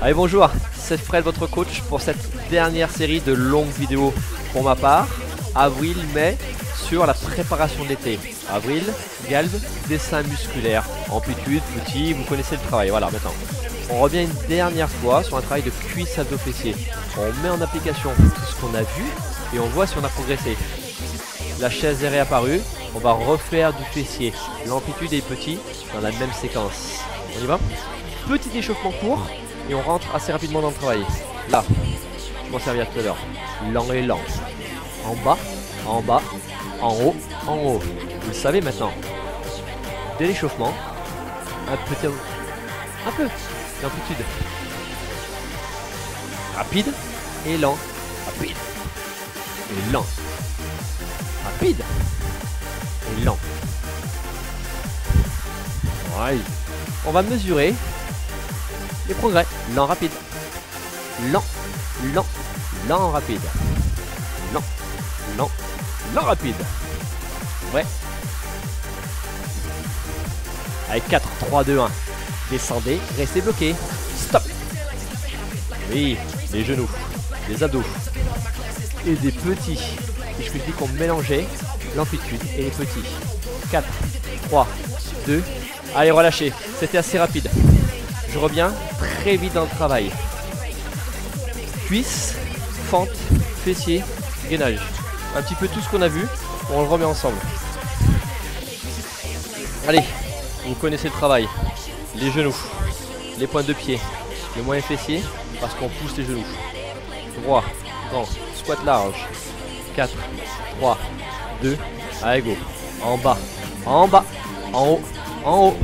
Allez, bonjour, c'est Fred, votre coach, pour cette dernière série de longues vidéos pour ma part, avril-mai, sur la préparation de l'été. Avril, galbe, dessin musculaire, amplitude, petit, vous connaissez le travail. Voilà, maintenant, on revient une dernière fois sur un travail de cuisse abdos fessiers. On met en application tout ce qu'on a vu et on voit si on a progressé. La chaise est réapparue, on va refaire du fessier. L'amplitude est petit dans la même séquence. On y va? Petit échauffement court et on rentre assez rapidement dans le travail. Là, je m'en servir tout à l'heure. Lent et lent. En bas, en bas, en haut, en haut. Vous le savez maintenant. Dès l'échauffement, un peu d'amplitude. Rapide et lent. Rapide et lent. Rapide et lent. Ouais. On va mesurer les progrès. Lent, rapide. Lent, lent, lent, rapide. Lent, lent, lent, rapide. Ouais. Avec 4, 3, 2, 1. Descendez, restez bloqué. Stop. Oui, les genoux, les abdos. Et des petits. Et je vous dis qu'on mélangeait l'amplitude et les petits. 4, 3, 2. Allez, relâchez. C'était assez rapide. Je reviens très vite dans le travail. Cuisses, fente, fessiers, gainage. Un petit peu tout ce qu'on a vu. On le remet ensemble. Allez, vous connaissez le travail. Les genoux, les pointes de pied, le moyen fessier, parce qu'on pousse les genoux. Droit, grand, squat large. 4, 3, 2, allez go. En bas, en bas, en haut, en haut.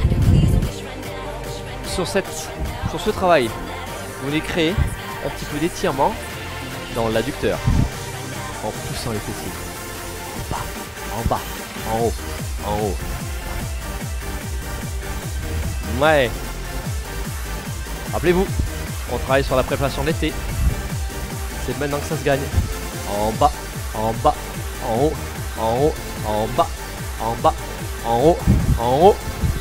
Sur ce travail, vous allez créer un petit peu d'étirement dans l'adducteur en poussant les fessiers. En bas, en haut, en haut. Ouais. Rappelez-vous, on travaille sur la préparation de l'été. C'est maintenant que ça se gagne. En bas, en bas, en haut, en haut, en bas, en bas, en haut, en haut.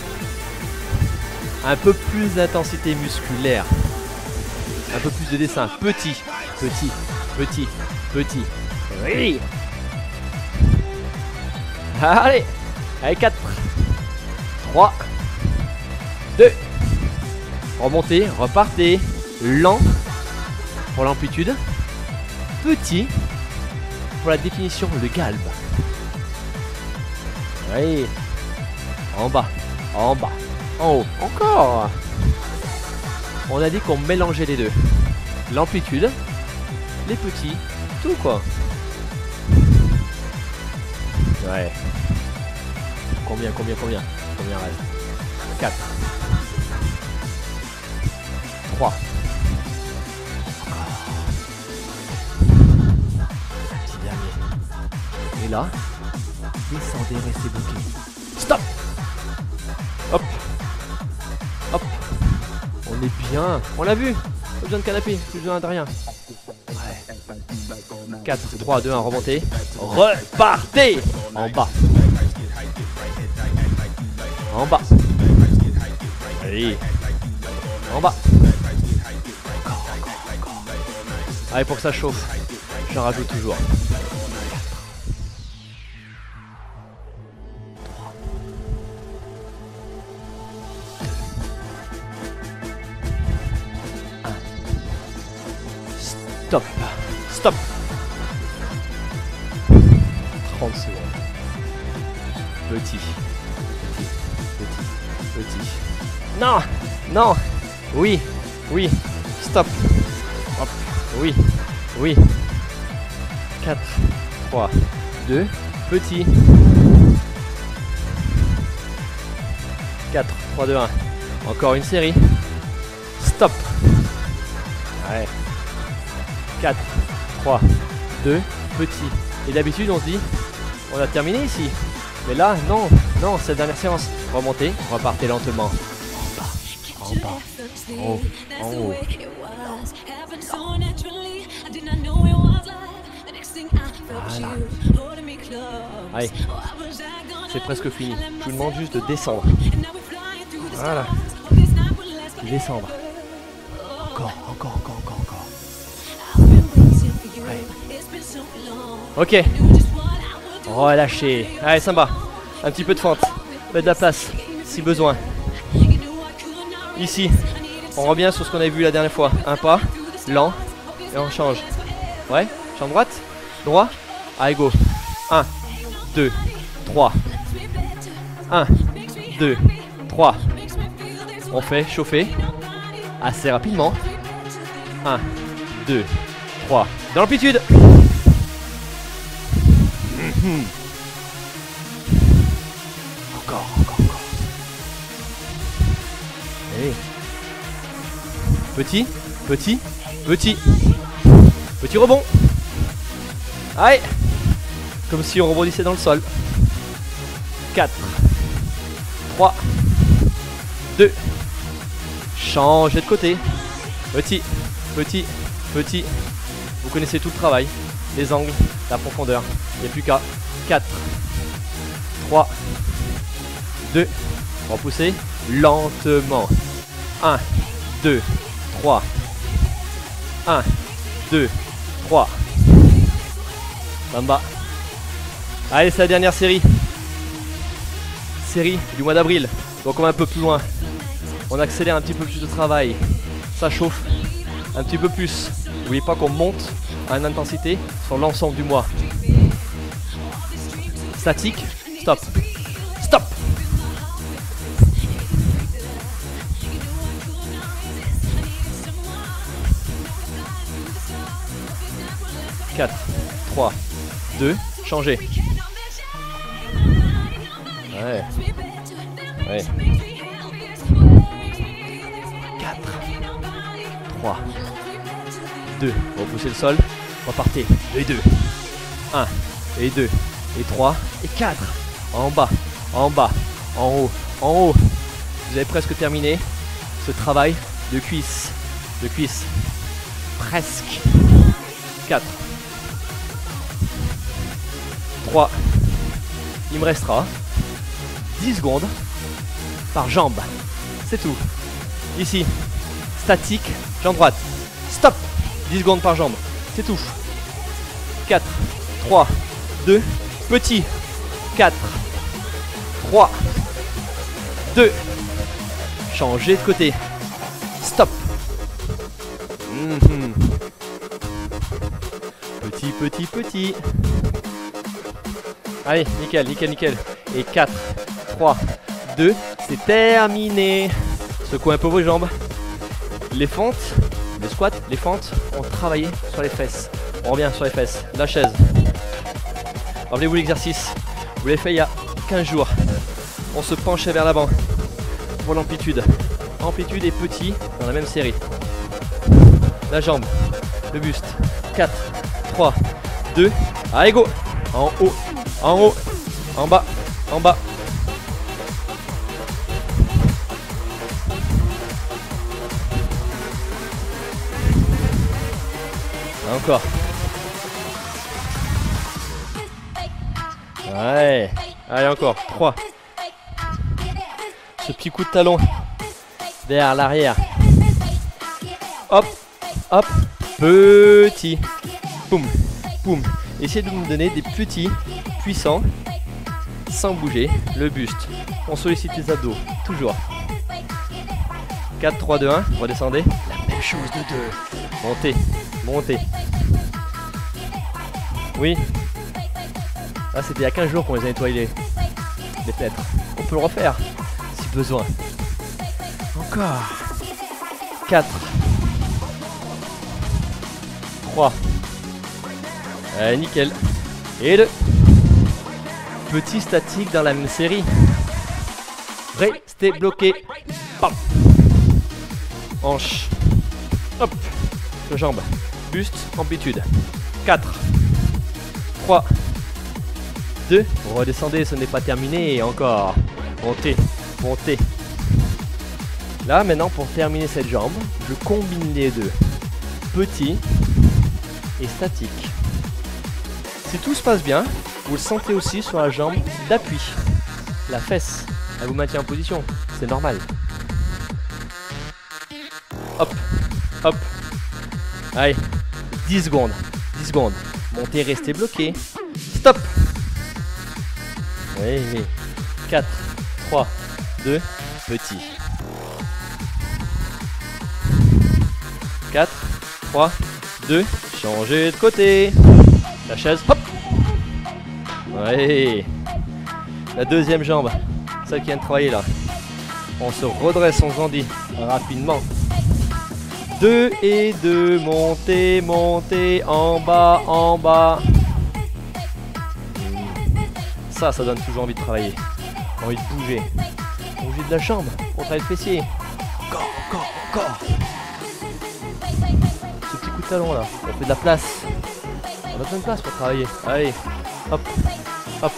Un peu plus d'intensité musculaire. Un peu plus de dessin. Petit, petit, petit, petit. Oui. Allez. Allez, 4, 3, 2. Remontez, repartez. Lent pour l'amplitude. Petit pour la définition, le galbe. Oui. En bas, en bas. En haut, encore. On a dit qu'on mélangeait les deux. L'amplitude, les petits, tout quoi. Ouais. Combien reste? 4. 3. Petit dernier. Et là, descendez, restez bloqué. Stop. Hop. Hop. On est bien. On l'a vu. Pas besoin de canapé. Plus besoin de rien. Ouais. 4, 3, 2, 1. Remontez. Repartez. En bas. En bas. Allez. En bas. Encore. Allez, pour que ça chauffe, j'en rajoute toujours. Stop. Stop. 30 secondes. Petit. Non. Non. Oui. Oui. Stop. Hop. Oui. Oui. 4, 3, 2. Petit. 4, 3, 2, 1. Encore une série. Stop. Ouais. 4, 3, 2, petit. Et d'habitude on se dit, on a terminé ici. Mais là, non, non, c'est la dernière séance. Remontez, repartez lentement. En bas, en haut, en haut. Voilà. Allez, c'est presque fini. Je vous demande juste de descendre. Voilà. Descendre. Encore. Ouais. Ok. Relâchez. Allez, sympa. Un petit peu de fente. Faites de la place, si besoin. Ici, on revient sur ce qu'on avait vu la dernière fois. Un pas, lent, et on change. Ouais, champ droite, droit. Allez, go. 1, 2, 3. 1, 2, 3. On fait chauffer assez rapidement. 1, 2, 3. Dans l'amplitude. Encore. Allez. Petit rebond. Allez. Comme si on rebondissait dans le sol. 4, 3, 2. Changez de côté. Petit. Vous connaissez tout le travail. Les angles, la profondeur. Il n'y a plus qu'à 4, 3, 2. Repoussez lentement. 1, 2, 3. 1, 2, 3. Samba. Allez, c'est la dernière série. Série du mois d'avril. Donc on va un peu plus loin. On accélère un petit peu plus de travail. Ça chauffe un petit peu plus. N'oubliez pas qu'on monte à une intensité sur l'ensemble du mois. Statique. Stop. 4, 3, 2, changez. Ouais. 4, 3, 2, repoussez le sol, repartez. 2 et 2. 1 et 2 et 3 et 4. En bas, en haut. Vous avez presque terminé ce travail de cuisse. Presque. 4, 3. Il me restera 10 secondes par jambe. C'est tout. Ici, statique, jambe droite. Stop. 10 secondes par jambe. C'est tout. 4, 3, 2, petit. 4, 3, 2. Changez de côté. Stop. Petit. Allez, nickel. Et 4, 3, 2, c'est terminé. Secouez un peu vos jambes. Les fentes, les squats, les fentes, on travaillait sur les fesses. On revient sur les fesses, la chaise. Rappelez-vous l'exercice. Vous l'avez fait il y a 15 jours. On se penchait vers l'avant pour l'amplitude. Amplitude et petit dans la même série. La jambe, le buste. 4, 3, 2, allez go. En haut, en bas. Encore. Ouais. Allez encore. 3. Ce petit coup de talon vers l'arrière. Hop. Petit. Boum. Essayez de nous donner des petits puissants sans bouger le buste. On sollicite les abdos. Toujours. 4, 3, 2, 1. Redescendez. La même chose de 2. Montez. Oui. Là, c'était il y a 15 jours qu'on les a nettoyés les fenêtres. On peut le refaire si besoin. Encore. 4. 3. Nickel. Et 2. Petit statique dans la même série. Restez bloqué. Hop. Hanche. Hop. Jambe. Buste. Amplitude. 4. 3. 2. Redescendez, ce n'est pas terminé. Et encore. Montez. Là, maintenant, pour terminer cette jambe, je combine les deux. Petit et statique. Si tout se passe bien, vous le sentez aussi sur la jambe d'appui. La fesse, elle vous maintient en position. C'est normal. Hop. Hop. Allez, 10 secondes. 10 secondes. Montez, restez bloqué. Stop. Oui, oui. 4, 3, 2, petit. 4, 3, 2, changez de côté. La chaise, hop. Ouais. La deuxième jambe, celle qui vient de travailler là. On se redresse, on grandit rapidement. 2 et 2, montez, montez, en bas, en bas. Ça donne toujours envie de travailler. Envie de bouger. Bouger de la jambe, on travaille le fessier. Encore, encore, encore. Ce petit coup de talon là, on fait de la place. On a besoin de place pour travailler. Allez, hop, hop.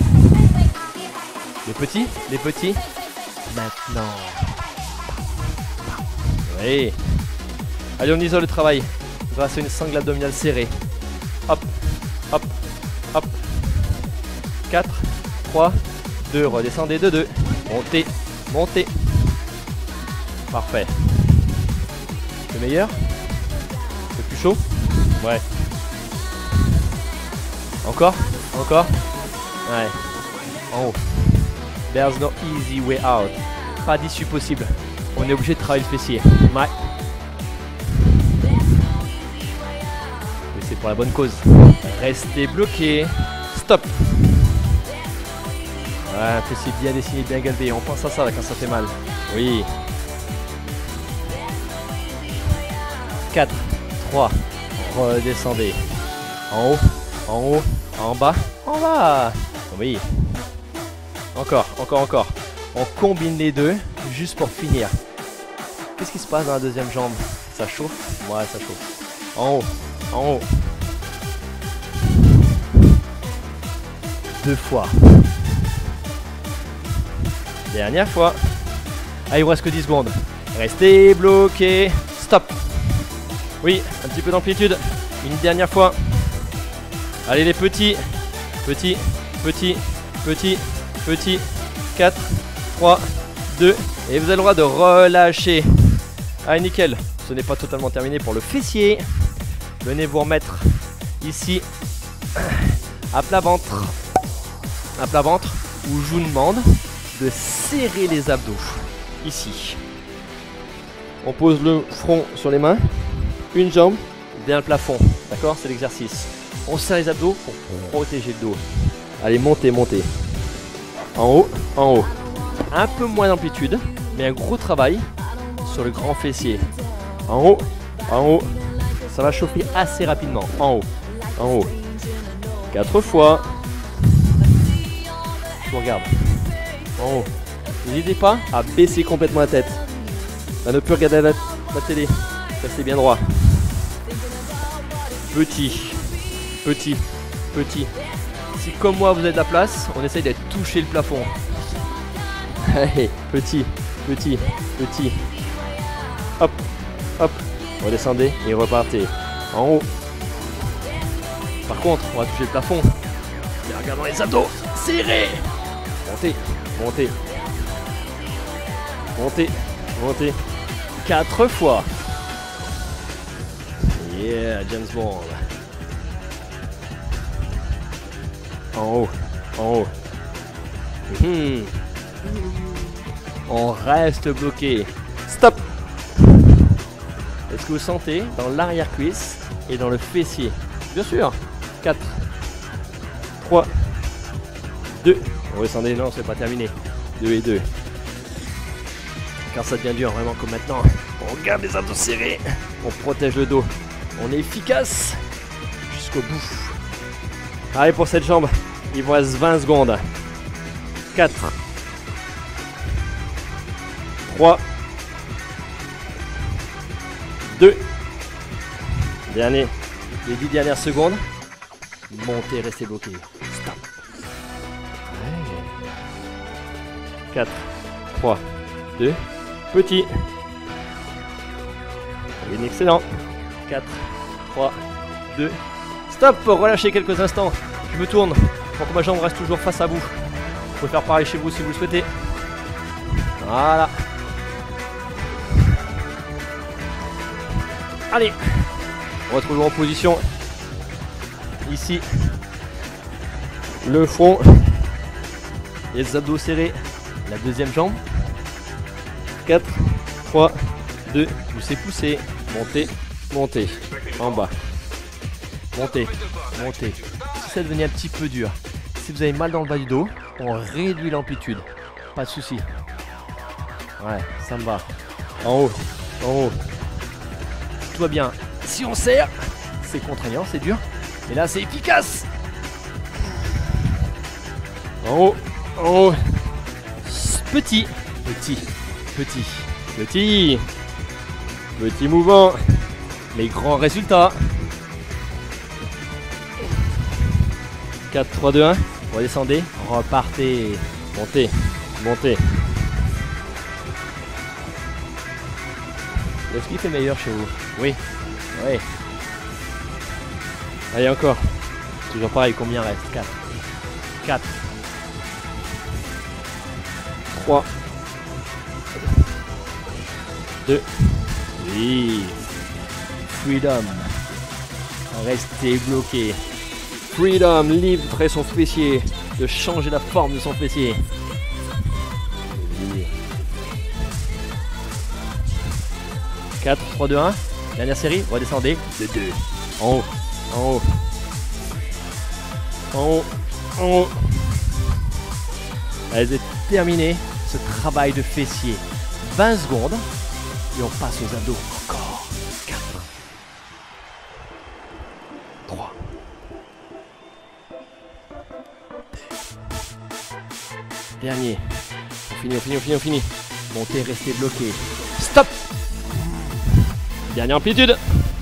Les petits. Maintenant. Oui. Allez, on isole le travail grâce à une sangle abdominale serrée. Hop, hop, hop. 4, 3, 2, redescendez de 2. Montez, montez. Parfait. C'est meilleur? C'est plus chaud? Ouais. Encore? Encore? Ouais. En haut. There's no easy way out. Pas d'issue possible. On est obligé de travailler le fessier. Ouais. Mais c'est pour la bonne cause. Restez bloqué. Stop. Voilà, un fessier bien dessiné, bien galbé. On pense à ça là, quand ça fait mal. Oui. 4, 3, redescendez. En haut, en haut, en bas, en bas. Oui. Encore, encore, encore. On combine les deux juste pour finir. Qu'est-ce qui se passe dans la deuxième jambe? Ça chauffe? Ouais, ça chauffe. En haut, en haut. 2 fois. Dernière fois. Allez, il vous reste que 10 secondes. Restez bloqué. Stop. Oui, un petit peu d'amplitude. Une dernière fois. Allez les petits. Petits, petits, petits, petits. 4, 3, 2. Et vous avez le droit de relâcher. Allez, nickel. Ce n'est pas totalement terminé pour le fessier. Venez vous remettre ici. À plat ventre. À plat ventre. Où je vous demande de serrer les abdos. Ici. On pose le front sur les mains. Une jambe bien le plafond. D'accord? C'est l'exercice. On serre les abdos pour protéger le dos. Allez, montez, montez. En haut, en haut. Un peu moins d'amplitude, mais un gros travail sur le grand fessier. En haut, en haut. Ça va chauffer assez rapidement. En haut, en haut. 4 fois. Je vous regarde. En haut. N'hésitez pas à baisser complètement la tête. À ne plus regarder la télé. Restez bien droit. Petit, petit, petit. Si comme moi vous avez de la place, on essaye d'être touché le plafond. Allez, petit, petit, petit. Hop, hop. Redescendez et repartez. En haut. Par contre, on va toucher le plafond. Et regardons les abdos. Serrez. Montez, montez. Montez, montez. 4 fois. Yeah, James Bond. En haut, en haut. On reste bloqué. Stop. Est-ce que vous sentez dans l'arrière-cuisse et dans le fessier? Bien sûr. 4, 3, 2. On redescendez, non, c'est pas terminé. 2 et 2. Car ça devient dur, vraiment comme maintenant. On garde les abdos serrés. On protège le dos. On est efficace jusqu'au bout. Allez, pour cette jambe, il vous reste 20 secondes. 4, 3, 2. Dernier. Les 10 dernières secondes. Montez, restez bloqué. Stop. 4, 3, 2. Petit. Excellent. 4, 3, 2. Stop. Relâchez quelques instants. Je me tourne pour que ma jambe reste toujours face à vous. Vous pouvez faire pareil chez vous si vous le souhaitez. Voilà. Allez, retrouvons en position. Ici, le front, les abdos serrés, la deuxième jambe. 4, 3, 2, poussez, poussez, montez, montez, en bas, montez, montez. Si ça devenait un petit peu dur, si vous avez mal dans le bas du dos, on réduit l'amplitude, pas de souci. Ouais, ça me va. En haut, en haut. Tout va bien. Si on serre, c'est contraignant, c'est dur. Et là, c'est efficace. En haut, en haut. Petit, petit, petit, petit. Petit mouvement. Les grands résultats. 4, 3, 2, 1. Redescendez, repartez. Montez, montez. Est-ce qu'il fait meilleur chez vous? Oui. Oui. Allez, encore. Toujours pareil, combien reste? 4. 4. 3. 2. Oui. Freedom. Restez bloqué. Freedom, libre son fessier. De changer la forme de son fessier. 4, 3, 2, 1. Dernière série, redescendez. De 2. En haut, en haut. En haut, en haut. Allez, c'est terminé ce travail de fessier. 20 secondes. Et on passe aux abdos. Encore. 4. 3. 2. Dernier. On finit, on finit, on finit, on finit. Montez, restez bloqué. Stop. Dernière amplitude.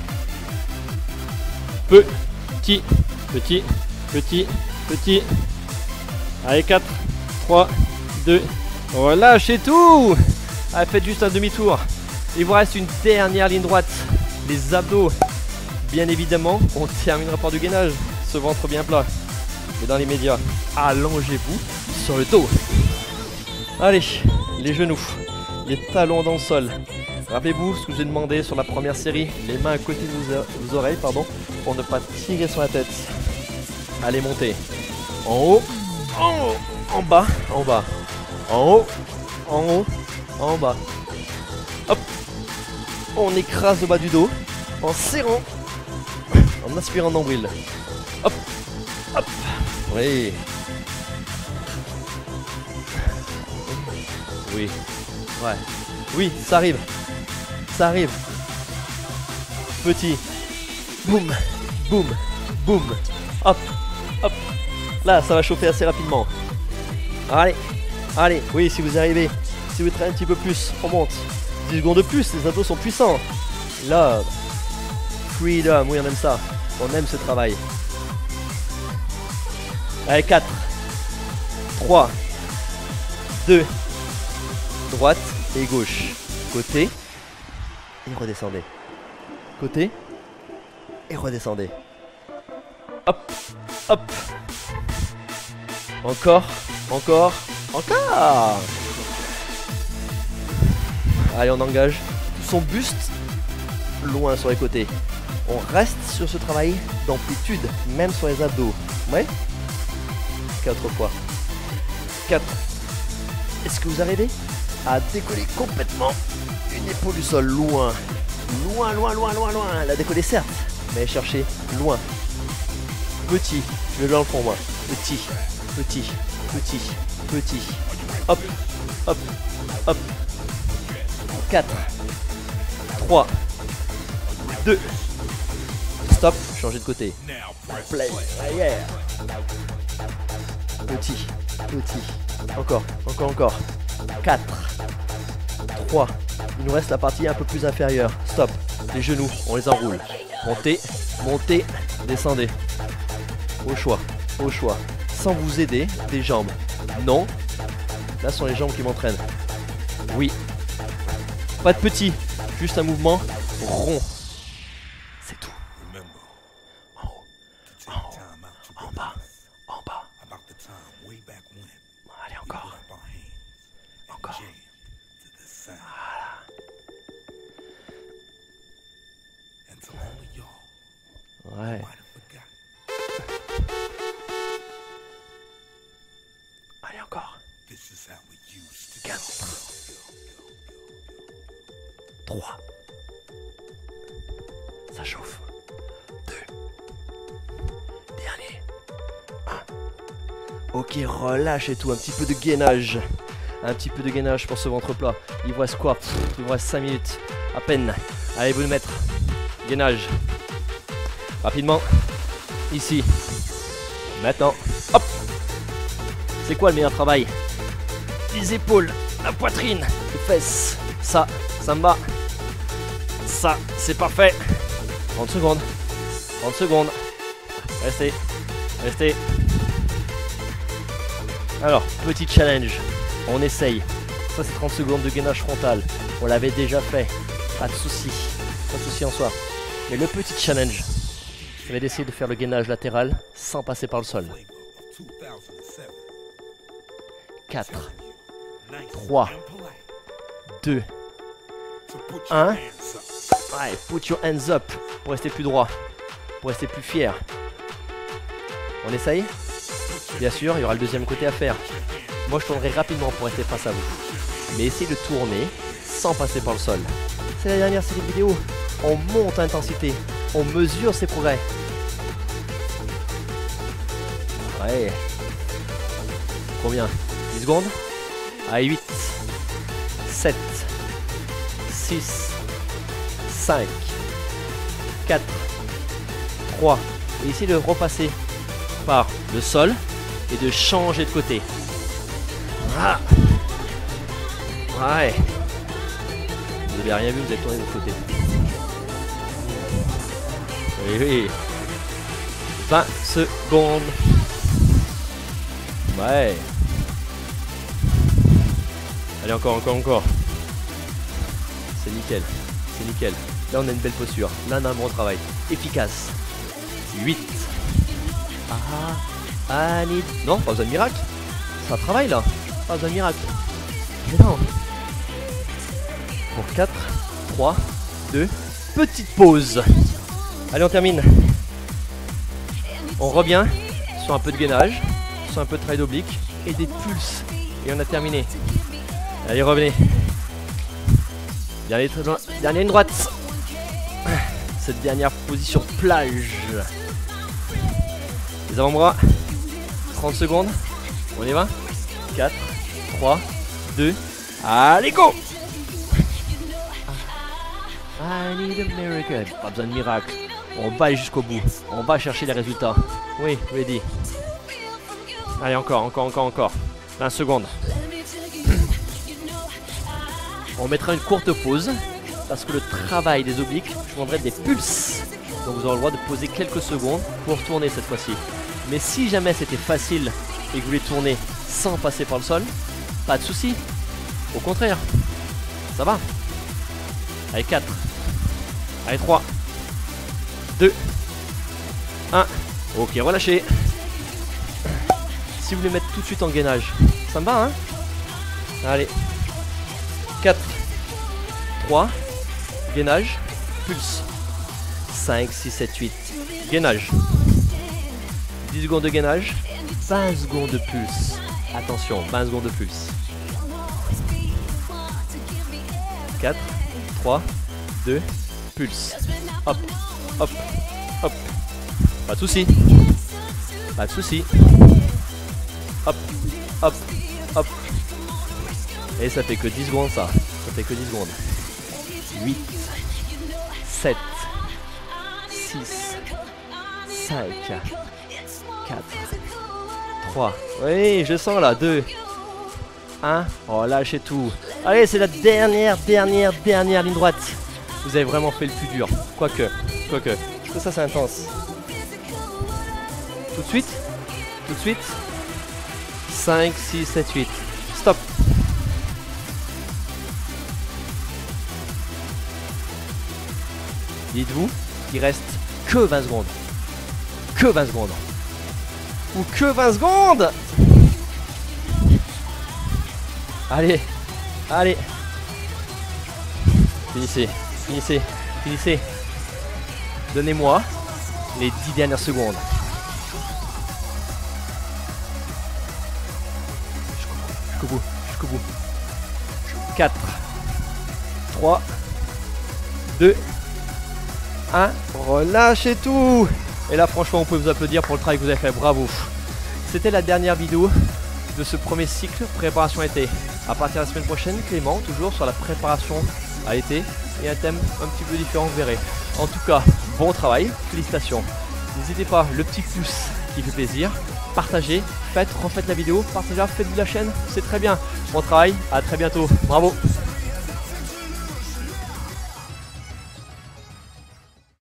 Petit, petit, petit, petit. Allez, 4, 3, 2. Relâchez tout. Allez, faites juste un demi-tour. Il vous reste une dernière ligne droite. Les abdos. Bien évidemment, on terminera par du gainage. Ce ventre bien plat. Et dans les médias, allongez-vous sur le dos. Allez, les genoux. Les talons dans le sol. Rappelez-vous ce que je vous ai demandé sur la première série, les mains à côté de vos oreilles, pardon, pour ne pas tirer sur la tête. Allez, montez. En haut, en haut, en bas, en bas. En haut, en haut, en bas. Hop. On écrase le bas du dos en serrant, en aspirant le nombril. Hop, hop. Oui. Oui. Ouais. Oui, ça arrive. Ça arrive. Petit. Boum. Boum. Boum. Hop. Hop. Là, ça va chauffer assez rapidement. Allez. Allez. Oui, si vous arrivez. Si vous traînez un petit peu plus, on monte. 10 secondes de plus, les abdos sont puissants. Love. Freedom. Oui, on aime ça. On aime ce travail. Allez, 4. 3. 2. Droite et gauche. Côté. Et redescendez. Côté. Et redescendez. Hop. Hop. Encore. Encore. Encore. Allez, on engage son buste loin sur les côtés. On reste sur ce travail d'amplitude, même sur les abdos. Ouais. 4 fois. 4. Est-ce que vous arrivez à décoller complètement une épaule du sol, loin. Loin, loin, loin, loin, loin. La décoller certes, mais cherchez loin. Petit. Je vais dans le fond, moi. Petit. Petit. Petit. Petit. Hop. Hop. Hop. 4. 3. 2. Stop. Changez de côté. Play. Yeah. Petit. Petit. Encore. Encore, encore. 4. 3. Il nous reste la partie un peu plus inférieure. Stop. Les genoux, on les enroule. Montez, montez, descendez. Au choix, au choix. Sans vous aider des jambes. Non. Là, ce sont les jambes qui m'entraînent. Oui. Pas de petit. Juste un mouvement rond. C'est tout. En haut, en haut, en bas, en bas. Allez, encore. Encore. Voilà. Ouais. Allez, encore. 4. 3. Ça chauffe. 2. Dernier. 1. Ok, relâche et tout. Un petit peu de gainage. Un petit peu de gainage pour ce ventre plat. Il vous reste quoi? Il vous reste 5 minutes. À peine. Allez, vous le mettre. Gainage. Rapidement. Ici. Maintenant. Hop. C'est quoi le meilleur travail? Les épaules, la poitrine, les fesses. Ça me va. Ça, c'est parfait. 30 secondes. 30 secondes. Restez. Restez. Alors, petit challenge. On essaye. Ça, c'est 30 secondes de gainage frontal. On l'avait déjà fait. Pas de souci. Pas de souci en soi. Mais le petit challenge, je vais essayer de faire le gainage latéral sans passer par le sol. 4, 3, 2, 1. Ouais, put your hands up pour rester plus droit, pour rester plus fier. On essaye? Bien sûr, il y aura le deuxième côté à faire. Moi, je tournerai rapidement pour rester face à vous. Mais essayez de tourner sans passer par le sol. C'est la dernière série de vidéos. On monte l'intensité, on mesure ses progrès. Ouais. Combien? 10 secondes. Allez, 8, 7, 6, 5, 4, 3. Et ici de repasser par le sol et de changer de côté. Ah. Ouais. Vous n'avez rien vu, vous êtes tourné de l'autre côté. Oui, oui. 20 secondes. Ouais. Allez, encore. C'est nickel. C'est nickel. Là, on a une belle posture. Là, on a un bon travail. Efficace. 8. Allez. Non, pas besoin de miracle. Ça travaille, là. Pas besoin de miracle. Mais non. Pour 4, 3, 2. Petite pause. Allez, on termine. On revient sur un peu de gainage, sur un peu de travail d'oblique et des pulses. Et on a terminé. Allez, revenez. Dernière ligne droite. Cette dernière position plage. Les avant-bras. 30 secondes. On y va. 4, 3, 2. Allez, go! I need a miracle. Pas besoin de miracle. On va aller jusqu'au bout. On va chercher les résultats. Oui, ready. Allez, encore. 20 secondes. On mettra une courte pause. Parce que le travail des obliques, je vous demanderai des pulses. Donc vous aurez le droit de poser quelques secondes pour tourner cette fois-ci. Mais si jamais c'était facile et que vous voulez tourner sans passer par le sol, pas de souci. Au contraire, ça va. Allez, 4. Allez, 3. 2. 1. Ok, relâchez. Si vous voulez mettre tout de suite en gainage, ça me va, hein? Allez. 4. 3. Gainage. Pulse. 5, 6, 7, 8. Gainage. 10 secondes de gainage. 20 secondes de pulse. Attention, 20 secondes de pulse. 4, 3, 2, pulse. Hop, hop, hop. Pas de soucis. Pas de soucis. Hop, hop, hop. Et ça fait que 10 secondes ça. Ça fait que 10 secondes. 8, 7, 6, 5, 4, 3. Oui, je sens là. 2, 1. Oh, lâchez tout. Allez, c'est la dernière ligne droite. Vous avez vraiment fait le plus dur. Quoique. Parce que ça, c'est intense. Tout de suite. 5, 6, 7, 8. Stop. Dites-vous qu'il reste que 20 secondes. Que 20 secondes. Ou que 20 secondes. Allez. Donnez-moi les 10 dernières secondes. Jusqu'au bout. 4, 3, 2, 1. Relâchez tout. Et là, franchement, vous pouvez vous applaudir pour le travail que vous avez fait. Bravo. C'était la dernière vidéo de ce premier cycle préparation été. À partir de la semaine prochaine, Clément, toujours sur la préparation à l'été et un thème un petit peu différent, vous verrez. En tout cas, bon travail, félicitations. N'hésitez pas, le petit pouce qui fait plaisir. Partagez, refaites la vidéo, partagez-la, faites de la chaîne, c'est très bien. Bon travail, à très bientôt. Bravo.